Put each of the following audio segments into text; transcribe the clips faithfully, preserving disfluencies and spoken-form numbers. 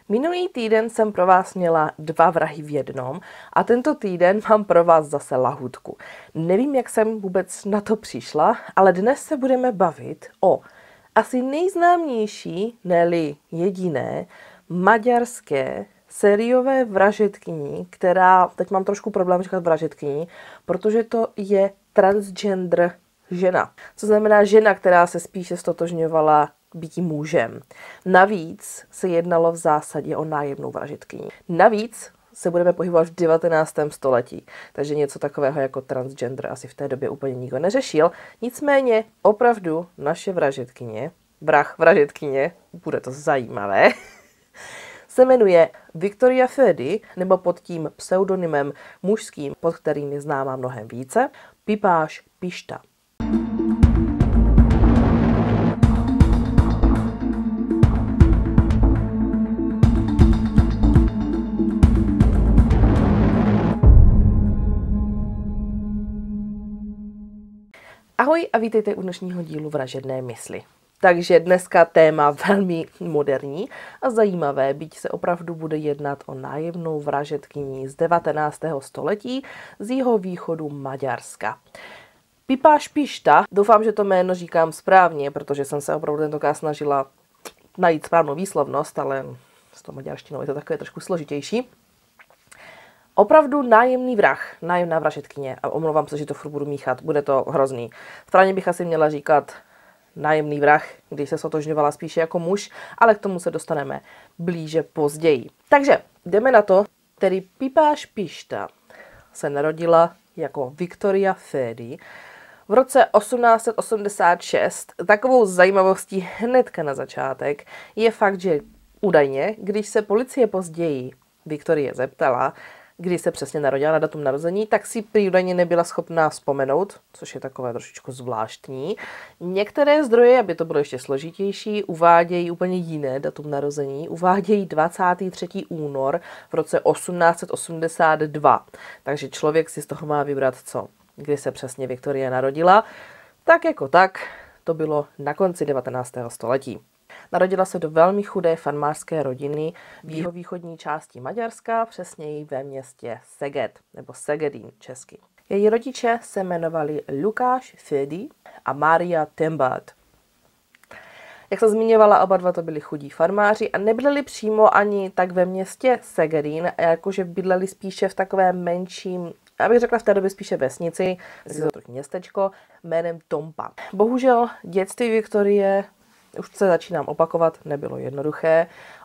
Minulý týden jsem pro vás měla dva vrahy v jednom a tento týden mám pro vás zase lahůdku. Nevím, jak jsem vůbec na to přišla, ale dnes se budeme bavit o asi nejznámější, ne-li jediné, maďarské sériové vražedkyni, která, teď mám trošku problém říkat vražedkyni, protože to je transgender žena. Co znamená žena, která se spíše stotožňovala býti mužem. Navíc se jednalo v zásadě o nájemnou vražedkyni. Navíc se budeme pohybovat v devatenáctém století, takže něco takového jako transgender asi v té době úplně nikdo neřešil. Nicméně opravdu naše vražedkyně, vrah vražedkyně, bude to zajímavé, se jmenuje Viktoria Férdy, nebo pod tím pseudonymem mužským, pod kterým je známá mnohem více, Pipáš Pista. Ahoj a vítejte u dnešního dílu Vražedné mysli. Takže dneska téma velmi moderní a zajímavé, byť se opravdu bude jednat o nájemnou vražedkyni z devatenáctého století z jeho východu Maďarska. Pipáš Pista, doufám, že to jméno říkám správně, protože jsem se opravdu tentokrát snažila najít správnou výslovnost, ale s tou maďarštinou je to takové trošku složitější. Opravdu nájemný vrah, nájemná vražedkyně. A omlouvám se, že to furt budu míchat, bude to hrozný. Správně bych asi měla říkat nájemný vrah, když se sotožňovala spíše jako muž, ale k tomu se dostaneme blíže později. Takže jdeme na to, tedy Pipáš Pista se narodila jako Viktoria Férdy v roce osmnáct set osmdesát šest. Takovou zajímavostí hnedka na začátek je fakt, že údajně, když se policie později Viktorie zeptala, kdy se přesně narodila na datum narození, tak si údajně nebyla schopná vzpomenout, což je takové trošičku zvláštní. Některé zdroje, aby to bylo ještě složitější, uvádějí úplně jiné datum narození, uvádějí dvacátého třetího února v roce osmnáct set osmdesát dva. Takže člověk si z toho má vybrat co, kdy se přesně Viktorie narodila. Tak jako tak, to bylo na konci devatenáctého století. Narodila se do velmi chudé farmářské rodiny v jihovýchodní části Maďarska, přesněji ve městě Szeged, nebo Szegedin česky. Její rodiče se jmenovali Lukáš Férdy a Mária Tembát. Jak jsem zmiňovala, oba dva to byli chudí farmáři a nebydleli přímo ani tak ve městě Szegedin, jakože bydleli spíše v takovém menším, abych řekla v té době spíše vesnici, je to trochu městečko, jménem Tompa. Bohužel dětství Viktorie, už se začínám opakovat, nebylo jednoduché.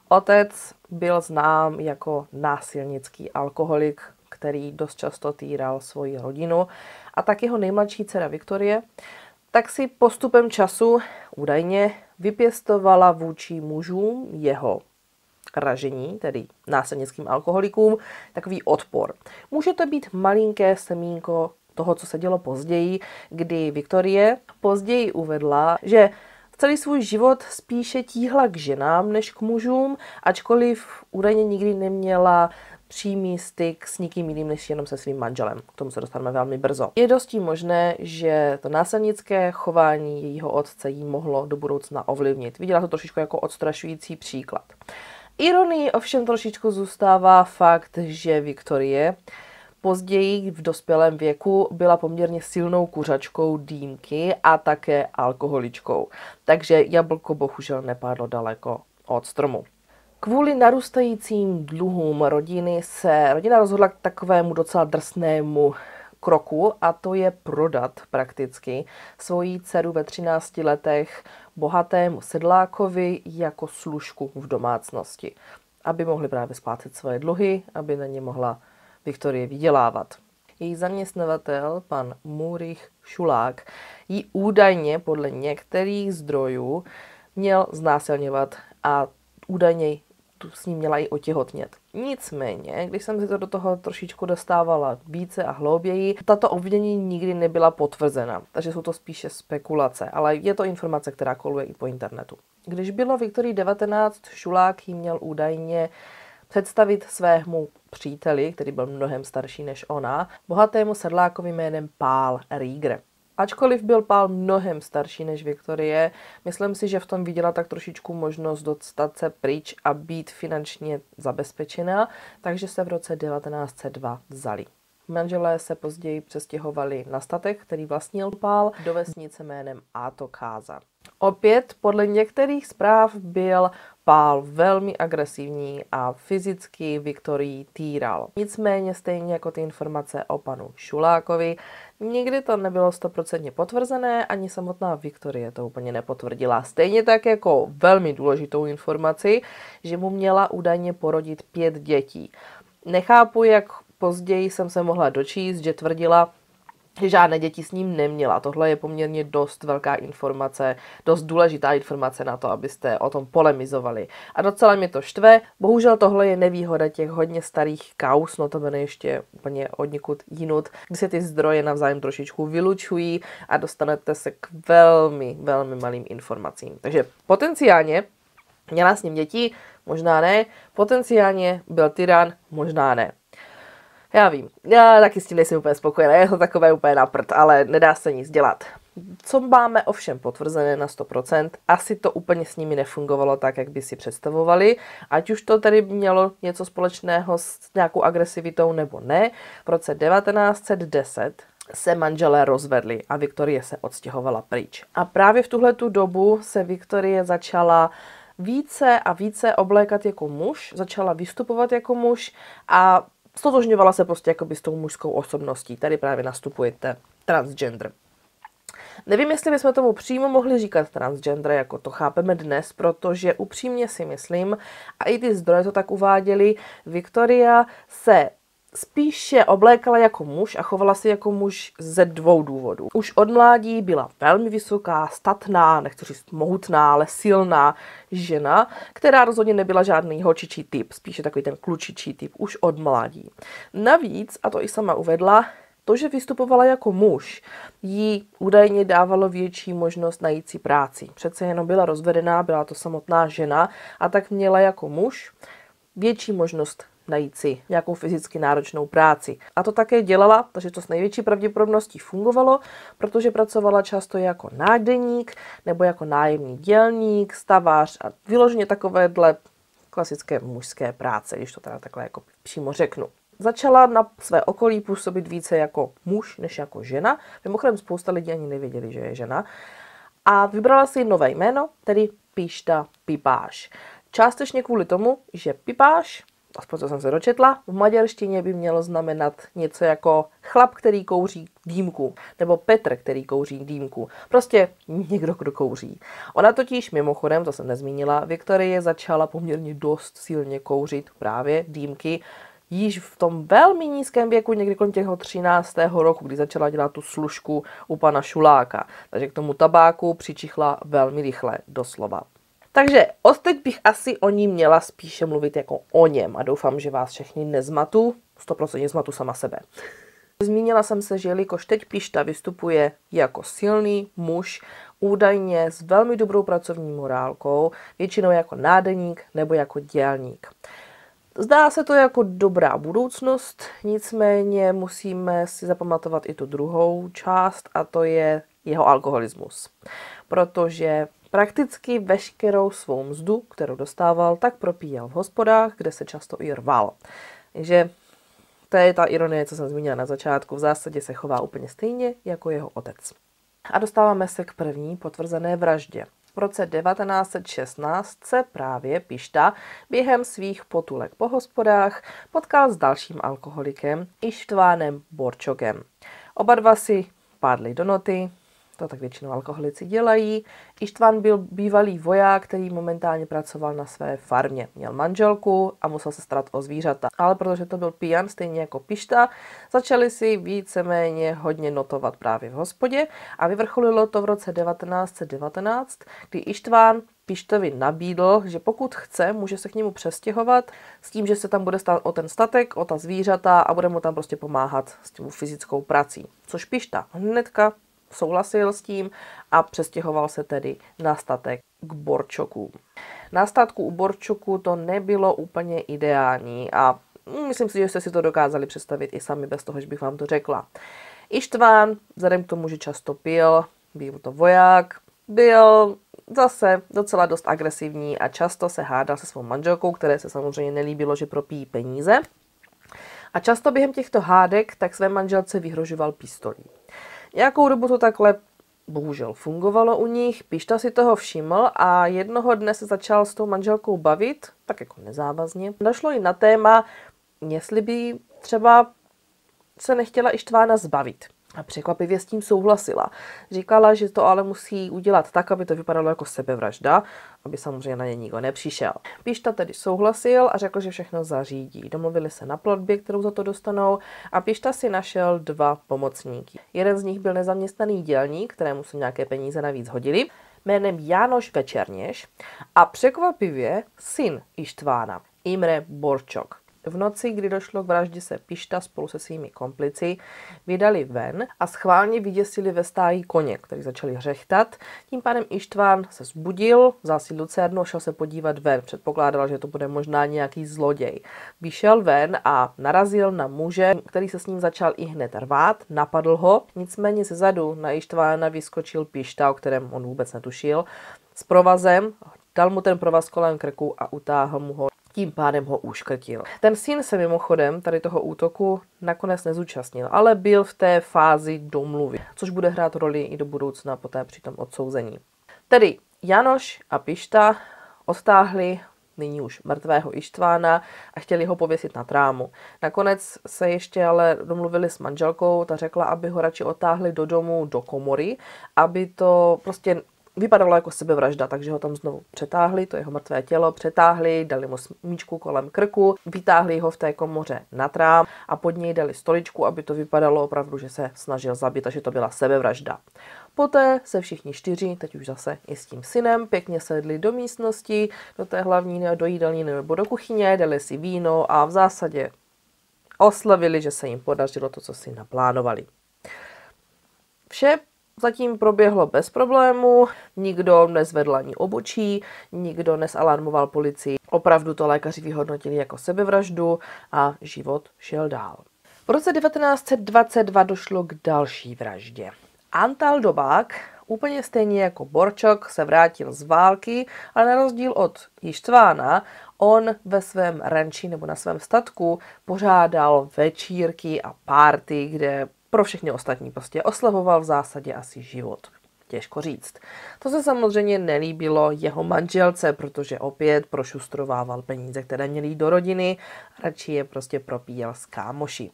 Otec byl znám jako násilnický alkoholik, který dost často týral svoji rodinu, a tak jeho nejmladší dcera Viktorie tak si postupem času údajně vypěstovala vůči mužům jeho ražení, tedy násilnickým alkoholikům, takový odpor. Může to být malinké semínko toho, co se dělo později, kdy Viktorie později uvedla, že celý svůj život spíše tíhla k ženám než k mužům, ačkoliv údajně nikdy neměla přímý styk s nikým jiným než jenom se svým manželem. K tomu se dostaneme velmi brzo. Je dosti možné, že to násilnické chování jejího otce jí mohlo do budoucna ovlivnit. Viděla to trošičku jako odstrašující příklad. Ironií ovšem trošičku zůstává fakt, že Viktorie později v dospělém věku byla poměrně silnou kuřačkou dýmky a také alkoholičkou. Takže jablko bohužel nepadlo daleko od stromu. Kvůli narůstajícím dluhům rodiny se rodina rozhodla k takovému docela drsnému kroku, a to je prodat prakticky svoji dceru ve třinácti letech bohatému sedlákovi jako služku v domácnosti, aby mohli právě splácet svoje dluhy, aby na ně mohla Viktorie vydělávat. Její zaměstnavatel, pan Múrich Šulák, ji údajně podle některých zdrojů měl znásilňovat a údajně s ním měla i otěhotnět. Nicméně, když jsem si to do toho trošičku dostávala více a hlouběji, tato obvinění nikdy nebyla potvrzena, takže jsou to spíše spekulace, ale je to informace, která koluje i po internetu. Když bylo Viktorii devatenáct, Šulák jí měl údajně představit svému příteli, který byl mnohem starší než ona, bohatému sedlákovi jménem Pál Rígr. Ačkoliv byl Pál mnohem starší než Viktorie, myslím si, že v tom viděla tak trošičku možnost dostat se pryč a být finančně zabezpečená, takže se v roce devatenáct set dva vzali. Manželé se později přestěhovali na statek, který vlastnil Pál, do vesnice jménem Atokáza. Opět podle některých zpráv byl Pál velmi agresivní a fyzicky Viktorii týral. Nicméně stejně jako ty informace o panu Šulákovi, nikdy to nebylo stoprocentně potvrzené, ani samotná Viktorie to úplně nepotvrdila. Stejně tak jako velmi důležitou informaci, že mu měla údajně porodit pět dětí. Nechápu, jak později jsem se mohla dočíst, že tvrdila, že žádné děti s ním neměla. Tohle je poměrně dost velká informace, dost důležitá informace na to, abyste o tom polemizovali. A docela mě to štve. Bohužel tohle je nevýhoda těch hodně starých kauz, no to bude ještě úplně odnikud jinut, kdy se ty zdroje navzájem trošičku vylučují a dostanete se k velmi, velmi malým informacím. Takže potenciálně měla s ním děti, možná ne, potenciálně byl tyran, možná ne. Já vím, já taky s tím nejsem úplně spokojená, je to takové úplně na prd, ale nedá se nic dělat. Co máme ovšem potvrzené na sto procent, asi to úplně s nimi nefungovalo tak, jak by si představovali, ať už to tedy mělo něco společného s nějakou agresivitou nebo ne. V roce devatenáct set deset se manželé rozvedli a Viktorie se odstěhovala pryč. A právě v tuhletu dobu se Viktorie začala více a více oblékat jako muž, začala vystupovat jako muž a stotožňovala se prostě jakoby s tou mužskou osobností. Tady právě nastupujete transgender. Nevím, jestli bychom tomu přímo mohli říkat transgender, jako to chápeme dnes, protože upřímně si myslím, a i ty zdroje to tak uváděly, Viktoria se spíše oblékala jako muž a chovala se jako muž ze dvou důvodů. Už od mládí byla velmi vysoká, statná, nechci říct mohutná, ale silná žena, která rozhodně nebyla žádný holčičí typ, spíše takový ten klučičí typ už od mládí. Navíc, a to i sama uvedla, to, že vystupovala jako muž, jí údajně dávalo větší možnost najít si práci. Přece jenom byla rozvedená, byla to samotná žena a tak měla jako muž větší možnost najít si nějakou fyzicky náročnou práci. A to také dělala, takže to s největší pravděpodobností fungovalo, protože pracovala často jako nádeník nebo jako nájemní dělník, stavař a vyloženě takovéhle klasické mužské práce, když to teda takhle jako přímo řeknu. Začala na své okolí působit více jako muž než jako žena. Mimochodem spousta lidí ani nevěděli, že je žena. A vybrala si nové jméno, tedy Pišta Pipáš. Částečně kvůli tomu, že Pipáš, aspoň co jsem se dočetla, v maďarštině by mělo znamenat něco jako chlap, který kouří dýmku, nebo Petr, který kouří dýmku. Prostě někdo, kdo kouří. Ona totiž mimochodem, to jsem nezmínila, Viktorie začala poměrně dost silně kouřit právě dýmky již v tom velmi nízkém věku, někdy kolem těho třináctého roku, kdy začala dělat tu služku u pana Šuláka. Takže k tomu tabáku přičichla velmi rychle, doslova. Takže odteď bych asi o ní měla spíše mluvit jako o něm a doufám, že vás všechny nezmatu, sto procent zmatu sama sebe. Zmínila jsem se, že jelikož teď Pišta vystupuje jako silný muž, údajně s velmi dobrou pracovní morálkou, většinou jako nádeník nebo jako dělník. Zdá se to jako dobrá budoucnost, nicméně musíme si zapamatovat i tu druhou část a to je jeho alkoholismus. Protože prakticky veškerou svou mzdu, kterou dostával, tak propíjel v hospodách, kde se často i rval. Takže to je ta ironie, co jsem zmínila na začátku. V zásadě se chová úplně stejně jako jeho otec. A dostáváme se k první potvrzené vraždě. V roce devatenáct set šestnáct se právě Pišta během svých potulek po hospodách potkal s dalším alkoholikem Ištvánem Borčogem. Oba dva si pádli do noty, to tak většinou alkoholici dělají. Ištván byl bývalý voják, který momentálně pracoval na své farmě. Měl manželku a musel se starat o zvířata. Ale protože to byl pijan, stejně jako Pišta, začali si víceméně hodně notovat právě v hospodě a vyvrcholilo to v roce devatenáct set devatenáct, kdy Ištván Pištovi nabídl, že pokud chce, může se k němu přestěhovat s tím, že se tam bude stát o ten statek, o ta zvířata a bude mu tam prostě pomáhat s tím fyzickou prací. Což Pišta hnedka souhlasil s tím a přestěhoval se tedy na statek k Borčokům. Na statku u Borčoků to nebylo úplně ideální a myslím si, že jste si to dokázali představit i sami bez toho, že bych vám to řekla. Ištván, vzhledem k tomu, že často pil, byl to voják, byl zase docela dost agresivní a často se hádal se svou manželkou, které se samozřejmě nelíbilo, že propíjí peníze. A často během těchto hádek tak své manželce vyhrožoval pistolí. Nějakou dobu to takhle bohužel fungovalo u nich, Pišta si toho všiml a jednoho dne se začal s tou manželkou bavit, tak jako nezávazně. Došlo i na téma, jestli by třeba se nechtěla Ištvána zbavit. A překvapivě s tím souhlasila. Říkala, že to ale musí udělat tak, aby to vypadalo jako sebevražda, aby samozřejmě na ně nikdo nepřišel. Pišta tedy souhlasil a řekl, že všechno zařídí. Domluvili se na platbě, kterou za to dostanou, a Pišta si našel dva pomocníky. Jeden z nich byl nezaměstnaný dělník, kterému se nějaké peníze navíc hodili, jménem Jánoš Večerněš, a překvapivě syn Ištvána, Imre Borčok. V noci, kdy došlo k vraždě, se Pišta spolu se svými komplici vydali ven a schválně vyděsili ve stáji koně, kteří začali hřechtat. Tím pádem Ištván se zbudil, vzal si lucernu a šel se podívat ven. Předpokládal, že to bude možná nějaký zloděj. Vyšel ven a narazil na muže, který se s ním začal i hned rvát, napadl ho, nicméně ze zadu na Ištvána vyskočil Pišta, o kterém on vůbec netušil, s provazem, dal mu ten provaz kolem krku a utáhl mu ho. Tím pádem ho uškrtil. Ten syn se mimochodem tady toho útoku nakonec nezúčastnil, ale byl v té fázi domluvy, což bude hrát roli i do budoucna poté při tom odsouzení. Tedy Jánoš a Pišta odtáhli nyní už mrtvého Ištvána a chtěli ho pověsit na trámu. Nakonec se ještě ale domluvili s manželkou, ta řekla, aby ho radši odtáhli do domu, do komory, aby to prostě vypadalo jako sebevražda, takže ho tam znovu přetáhli, to jeho mrtvé tělo přetáhli, dali mu smíčku kolem krku, vytáhli ho v té komoře na trám a pod něj dali stoličku, aby to vypadalo opravdu, že se snažil zabít a že to byla sebevražda. Poté se všichni čtyři, teď už zase i s tím synem, pěkně sedli do místnosti, do té hlavní, do jídelny nebo do kuchyně, dali si víno a v zásadě oslavili, že se jim podařilo to, co si naplánovali. Vše zatím proběhlo bez problému, nikdo nezvedl ani obočí, nikdo nezalarmoval policii. Opravdu to lékaři vyhodnotili jako sebevraždu a život šel dál. V roce devatenáct set dvacet dva došlo k další vraždě. Antal Dobák, úplně stejně jako Borčok, se vrátil z války, ale na rozdíl od Ištvána, on ve svém ranči nebo na svém statku pořádal večírky a párty, kde pro všechny ostatní prostě oslavoval v zásadě asi život. Těžko říct. To se samozřejmě nelíbilo jeho manželce, protože opět prošustrovával peníze, které měly jít do rodiny, radši je prostě propíjel s kámoši.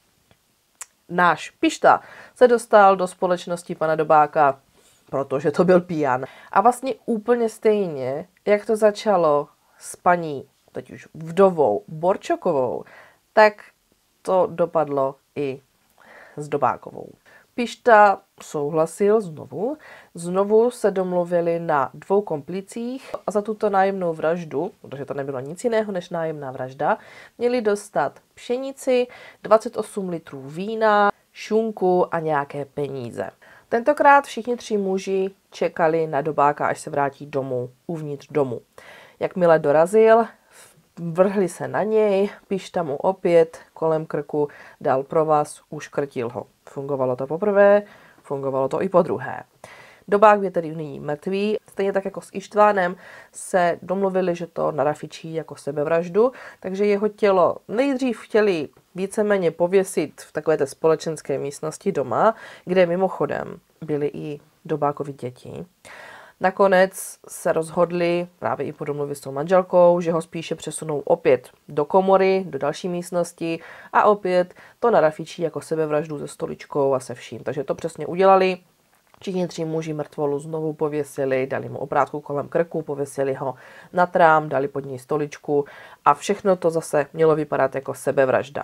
Náš Pišta se dostal do společnosti pana Dobáka, protože to byl pijan. A vlastně úplně stejně, jak to začalo s paní, teď už vdovou Borčokovou, tak to dopadlo i s Dobákovou. Pišta souhlasil znovu, znovu se domluvili na dvou komplicích a za tuto nájemnou vraždu, protože to nebylo nic jiného než nájemná vražda, měli dostat pšenici, dvacet osm litrů vína, šunku a nějaké peníze. Tentokrát všichni tři muži čekali na Dobáka, až se vrátí domů, uvnitř domu. Jakmile dorazil, vrhli se na něj, Pišta mu opět kolem krku dal provaz, uškrtil ho. Fungovalo to poprvé, fungovalo to i po druhé. Dobák je tedy nyní mrtvý, stejně tak jako s Ištvánem se domluvili, že to narafičí jako sebevraždu, takže jeho tělo nejdřív chtěli víceméně pověsit v takové té společenské místnosti doma, kde mimochodem byly i Dobákovi děti. Nakonec se rozhodli, právě i po domluvě s tou manželkou, že ho spíše přesunou opět do komory, do další místnosti a opět to narafičí jako sebevraždu se stoličkou a se vším. Takže to přesně udělali. Všichni tři muži mrtvolu znovu pověsili, dali mu obrátku kolem krku, pověsili ho na trám, dali pod něj stoličku a všechno to zase mělo vypadat jako sebevražda.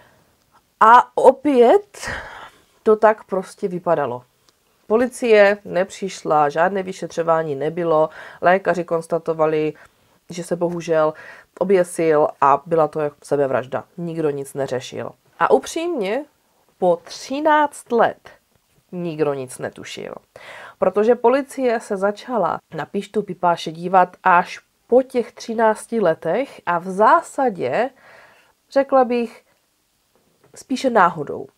A opět to tak prostě vypadalo. Policie nepřišla, žádné vyšetřování nebylo, lékaři konstatovali, že se bohužel oběsil a byla to jako sebevražda. Nikdo nic neřešil. A upřímně, po třináct let nikdo nic netušil. Protože policie se začala na Pištu Pipáše dívat až po těch třinácti letech a v zásadě, řekla bych, spíše náhodou.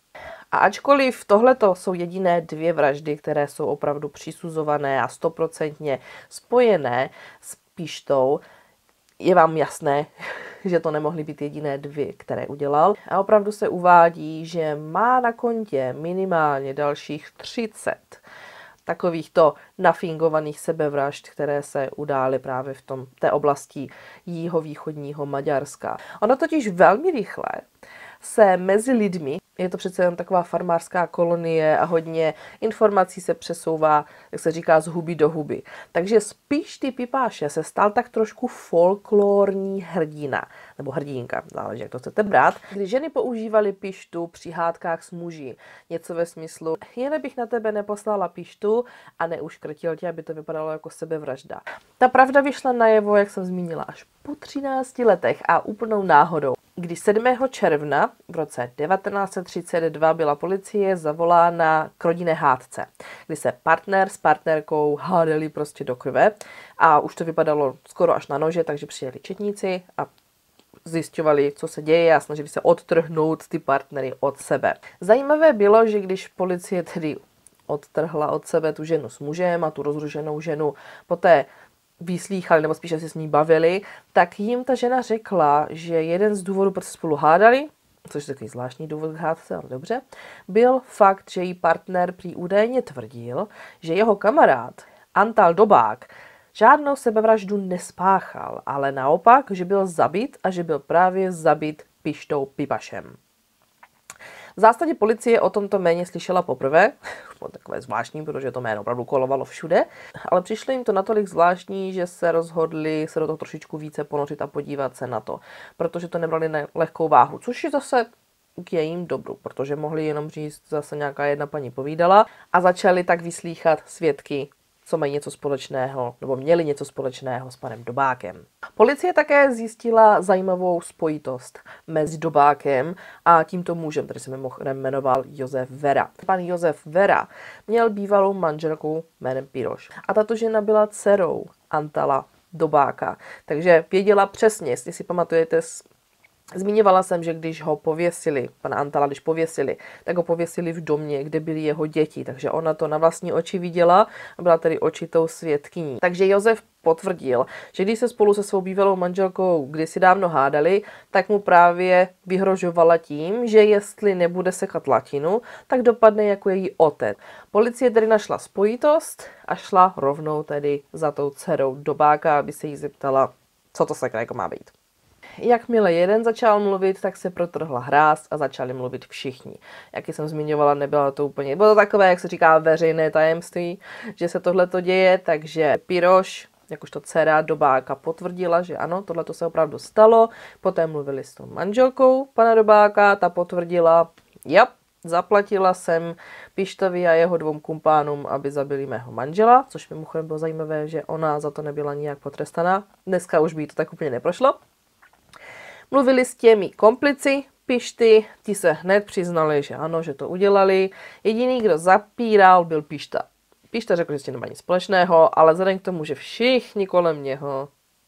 A ačkoliv tohleto jsou jediné dvě vraždy, které jsou opravdu přisuzované a stoprocentně spojené s Pištou, je vám jasné, že to nemohly být jediné dvě, které udělal. A opravdu se uvádí, že má na kontě minimálně dalších třicet takovýchto nafingovaných sebevražd, které se udály právě v tom, té oblasti jihovýchodního Maďarska. Ono totiž velmi rychle se mezi lidmi, je to přece jen taková farmářská kolonie a hodně informací se přesouvá, jak se říká, z huby do huby. Takže z Pišty Pipáše se stal tak trošku folklorní hrdina, nebo hrdinka, záleží, jak to chcete brát. Když ženy používaly Pištu při hádkách s muži, něco ve smyslu, jen bych na tebe neposlala Pištu a neuškrtil tě, aby to vypadalo jako sebevražda. Ta pravda vyšla najevo, jak jsem zmínila, až po třinácti letech a úplnou náhodou. Když sedmého června v roce devatenáct set třicet dva byla policie zavolána k rodinné hádce, kdy se partner s partnerkou hádali prostě do krve a už to vypadalo skoro až na nože, takže přijeli četníci a zjišťovali, co se děje a snažili se odtrhnout ty partnery od sebe. Zajímavé bylo, že když policie tedy odtrhla od sebe tu ženu s mužem a tu rozrušenou ženu poté vyslýchali, nebo spíše se s ní bavili, tak jim ta žena řekla, že jeden z důvodů, proč se spolu hádali, což je takový zvláštní důvod k hádce, ale dobře, byl fakt, že jí partner prý údajně tvrdil, že jeho kamarád Antal Dobák žádnou sebevraždu nespáchal, ale naopak, že byl zabit a že byl právě zabit Pištou Pipašem. V zásadě policie o tomto jméně slyšela poprvé, bylo takové zvláštní, protože to jméno opravdu kolovalo všude, ale přišlo jim to natolik zvláštní, že se rozhodli se do toho trošičku více ponořit a podívat se na to, protože to nebrali na lehkou váhu, což je zase k jejím dobru, protože mohli jenom říct, zase nějaká jedna paní povídala a začali tak vyslýchat svědky, co mají něco společného, nebo měli něco společného s panem Dobákem. Policie také zjistila zajímavou spojitost mezi Dobákem a tímto mužem, který se mimochodem jmenoval Josef Vera. Pan Josef Vera měl bývalou manželku jménem Piroš. A tato žena byla dcerou Antala Dobáka. Takže věděla přesně, jestli si pamatujete, zmiňovala jsem, že když ho pověsili, pana Antala, když pověsili, tak ho pověsili v domě, kde byly jeho děti, takže ona to na vlastní oči viděla a byla tedy očitou svědkyní. Takže Josef potvrdil, že když se spolu se svou bývalou manželkou kdysi dávno hádali, tak mu právě vyhrožovala tím, že jestli nebude sekat latinu, tak dopadne jako její otec. Policie tedy našla spojitost a šla rovnou tedy za tou dcerou Dobáka, aby se jí zeptala, co to sakra jako má být. Jakmile jeden začal mluvit, tak se protrhla hráz a začali mluvit všichni. Jak jsem zmiňovala, nebylo to úplně, bylo to takové, jak se říká, veřejné tajemství, že se tohleto děje, takže Piroš, jakožto dcera Dobáka, potvrdila, že ano, tohleto se opravdu stalo. Poté mluvili s tou manželkou pana Dobáka, ta potvrdila, jap, zaplatila jsem Pištovi a jeho dvou kumpánům, aby zabili mého manžela, což mimochodem bylo zajímavé, že ona za to nebyla nijak potrestaná. Dneska už by to tak úplně neprošlo. Mluvili s těmi komplici Pišty, ti se hned přiznali, že ano, že to udělali. Jediný, kdo zapíral, byl Pišta. Pišta řekl, že s tím nemá nic společného, ale vzhledem k tomu, že všichni kolem něho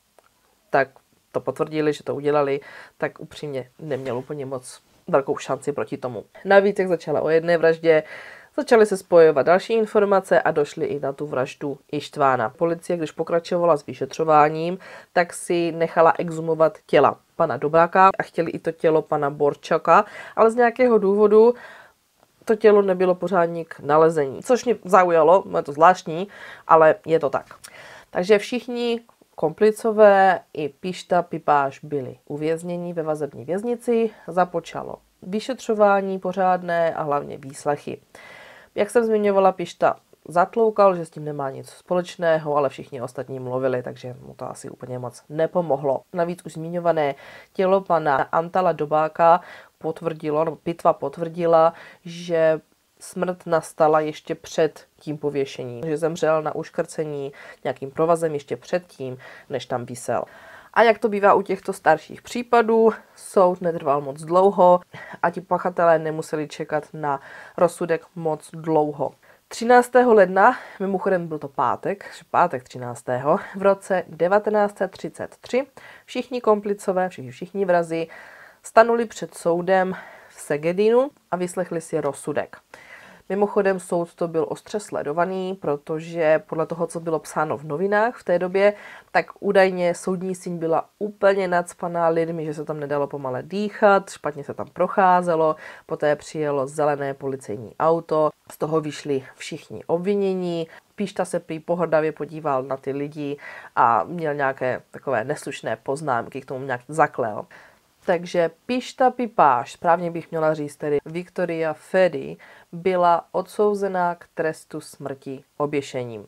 tak to potvrdili, že to udělali, tak upřímně neměl úplně moc velkou šanci proti tomu. Navíc, jak začala o jedné vraždě, začaly se spojovat další informace a došly i na tu vraždu Ištvána. Policie, když pokračovala s vyšetřováním, tak si nechala exhumovat těla pana Dobáka a chtěli i to tělo pana Borčaka, ale z nějakého důvodu to tělo nebylo pořádně k nalezení, což mě zaujalo, je to zvláštní, ale je to tak. Takže všichni komplicové i Pišta Pipáš byli uvězněni ve vazební věznici, započalo vyšetřování pořádné a hlavně výslechy. Jak jsem zmiňovala, Pišta zatloukal, že s tím nemá nic společného, ale všichni ostatní mluvili, takže mu to asi úplně moc nepomohlo. Navíc už zmiňované tělo pana Antala Dobáka potvrdilo, nebo pitva potvrdila, že smrt nastala ještě před tím pověšením, že zemřel na uškrcení nějakým provazem ještě předtím, než tam visel. A jak to bývá u těchto starších případů, soud netrval moc dlouho a ti pachatelé nemuseli čekat na rozsudek moc dlouho. třináctého ledna, mimochodem byl to pátek, pátek třináctého v roce devatenáct set třicet tři, všichni komplicové, všichni, všichni vrazi stanuli před soudem v Szegedinu a vyslechli si rozsudek. Mimochodem soud to byl ostře sledovaný, protože podle toho, co bylo psáno v novinách v té době, tak údajně soudní síň byla úplně nacpaná lidmi, že se tam nedalo pomale dýchat, špatně se tam procházelo, poté přijelo zelené policejní auto, z toho vyšli všichni obvinění. Píšta se prý pohrdavě podíval na ty lidi a měl nějaké takové neslušné poznámky, k tomu nějak zaklel. Takže Píšta Pipáš, správně bych měla říct tedy Viktoria Fedy, byla odsouzená k trestu smrti oběšením.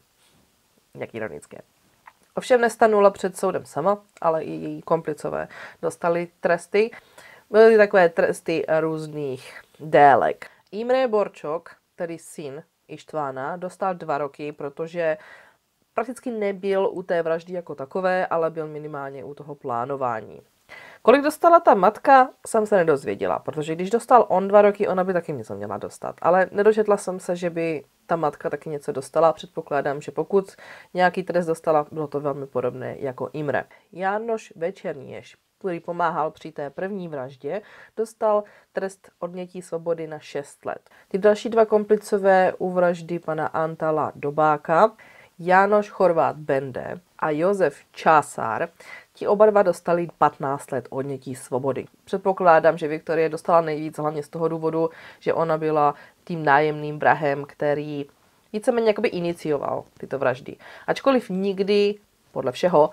Jak ironické. Ovšem nestanula před soudem sama, ale i její komplicové dostali tresty. Byly takové tresty různých délek. Imre Borčok, tedy syn Ištvána, dostal dva roky, protože prakticky nebyl u té vraždy jako takové, ale byl minimálně u toho plánování. Kolik dostala ta matka, jsem se nedozvěděla, protože když dostal on dva roky, ona by taky něco měla dostat. Ale nedočetla jsem se, že by ta matka taky něco dostala. Předpokládám, že pokud nějaký trest dostala, bylo to velmi podobné jako Imre. Jánoš Večerníš, který pomáhal při té první vraždě, dostal trest odnětí svobody na šest let. Ty další dva komplicové u vraždy pana Antala Dobáka, Jánoš Chorvát Bende a Josef Čásár, ti oba dva dostali patnáct let odnětí svobody. Předpokládám, že Viktorie dostala nejvíc hlavně z toho důvodu, že ona byla tím nájemným vrahem, který víceméně jakoby inicioval tyto vraždy. Ačkoliv nikdy, podle všeho,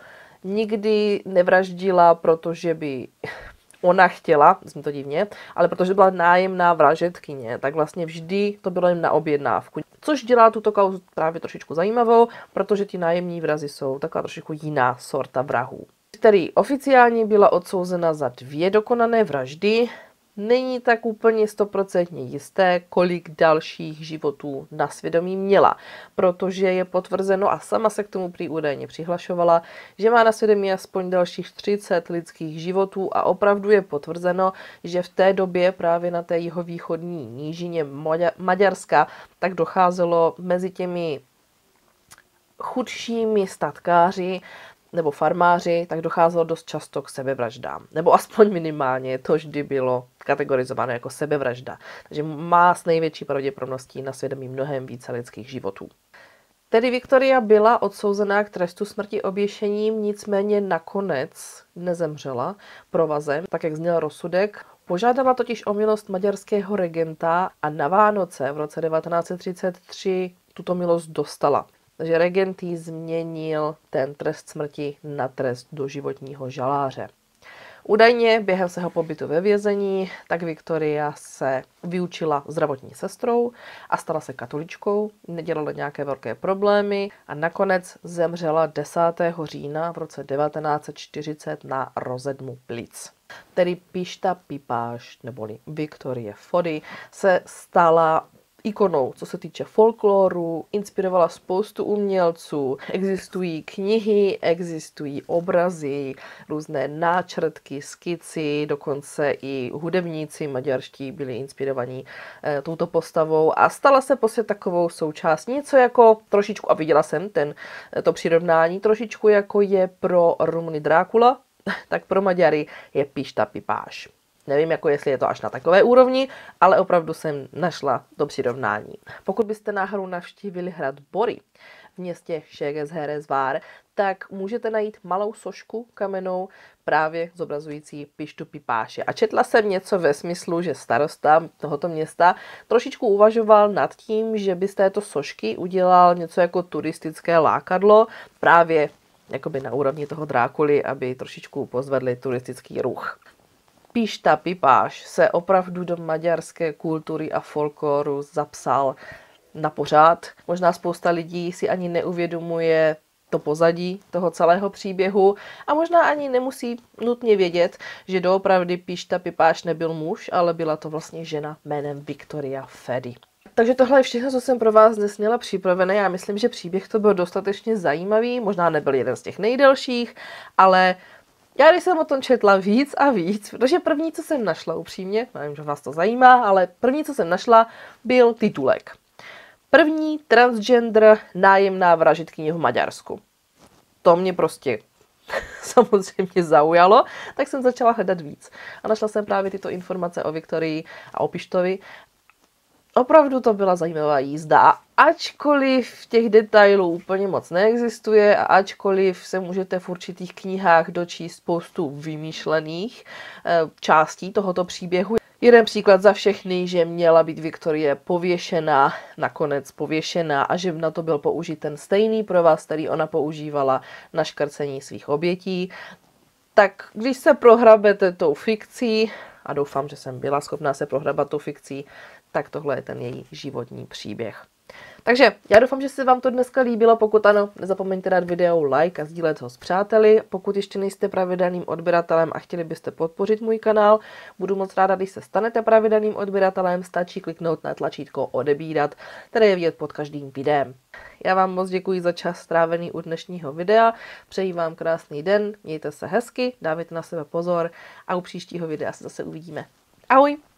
nikdy nevraždila, protože by ona chtěla, zní to divně, ale protože byla nájemná vražedkyně, tak vlastně vždy to bylo jen na objednávku. Což dělá tuto kauzu právě trošičku zajímavou, protože ti nájemní vrazi jsou taková trošičku jiná sorta vrahů. Který oficiálně byla odsouzena za dvě dokonané vraždy, není tak úplně stoprocentně jisté, kolik dalších životů na svědomí měla, protože je potvrzeno a sama se k tomu prý údajně přihlašovala, že má na svědomí aspoň dalších třicet lidských životů a opravdu je potvrzeno, že v té době právě na té jihovýchodní nížině Maďarska tak docházelo mezi těmi chudšími statkáři nebo farmáři, tak docházelo dost často k sebevraždám. Nebo aspoň minimálně to vždy bylo kategorizováno jako sebevražda. Takže má s největší pravděpodobností na svědomí mnohem více lidských životů. Tedy Viktoria byla odsouzená k trestu smrti oběšením, nicméně nakonec nezemřela provazem, tak jak zněl rozsudek. Požádala totiž o milost maďarského regenta a na Vánoce v roce devatenáct set třicet tři tuto milost dostala. Takže regent jí změnil ten trest smrti na trest doživotního žaláře. Údajně během svého pobytu ve vězení tak Viktoria se vyučila zdravotní sestrou a stala se katoličkou, nedělala nějaké velké problémy a nakonec zemřela desátého října v roce devatenáct set čtyřicet na rozedmu plic. Tedy Píšta Pipáš neboli Viktorie Fody se stala ikonou, co se týče folkloru, inspirovala spoustu umělců, existují knihy, existují obrazy, různé náčrtky, skici, dokonce i hudebníci maďarští byli inspirovaní e, touto postavou a stala se prostě takovou součástí, něco jako trošičku, a viděla jsem ten, to přirovnání, trošičku jako je pro Rumuny Drákula, tak pro Maďary je Píšta Pipáš. Nevím, jako jestli je to až na takové úrovni, ale opravdu jsem našla to přirovnání. Pokud byste náhodou navštívili hrad Bory v městě Székesfehérvár, tak můžete najít malou sošku kamennou právě zobrazující Píštu Pipáše. A četla jsem něco ve smyslu, že starosta tohoto města trošičku uvažoval nad tím, že by z této sošky udělal něco jako turistické lákadlo právě jakoby na úrovni toho Drákuly, aby trošičku pozvedli turistický ruch. Píšta Pipáš se opravdu do maďarské kultury a folkloru zapsal na pořád. Možná spousta lidí si ani neuvědomuje to pozadí toho celého příběhu a možná ani nemusí nutně vědět, že doopravdy Píšta Pipáš nebyl muž, ale byla to vlastně žena jménem Viktoria Fedy. Takže tohle je všechno, co jsem pro vás dnes měla připravené. Já myslím, že příběh to byl dostatečně zajímavý, možná nebyl jeden z těch nejdelších, ale já když jsem o tom četla víc a víc, protože první, co jsem našla upřímně, nevím, že vás to zajímá, ale první, co jsem našla, byl titulek. První transgender nájemná vražedkyně v Maďarsku. To mě prostě samozřejmě zaujalo, tak jsem začala hledat víc. A našla jsem právě tyto informace o Viktorii a o Pištovi. Opravdu to byla zajímavá jízda, ačkoliv těch detailů úplně moc neexistuje a ačkoliv se můžete v určitých knihách dočíst spoustu vymýšlených částí tohoto příběhu. Jeden příklad za všechny, že měla být Viktorie pověšená, nakonec pověšená a že na to byl použit ten stejný provaz, který ona používala na škrcení svých obětí. Tak když se prohrabete tou fikcí, a doufám, že jsem byla schopná se prohrabat tou fikcí, tak tohle je ten její životní příběh. Takže já doufám, že se vám to dneska líbilo. Pokud ano, nezapomeňte dát videu like a sdílet ho s přáteli. Pokud ještě nejste pravidelným odběratelem a chtěli byste podpořit můj kanál, budu moc ráda, když se stanete pravidelným odběratelem. Stačí kliknout na tlačítko odebírat, které je vidět pod každým videem. Já vám moc děkuji za čas strávený u dnešního videa. Přeji vám krásný den, mějte se hezky, dávejte na sebe pozor a u příštího videa se zase uvidíme. Ahoj!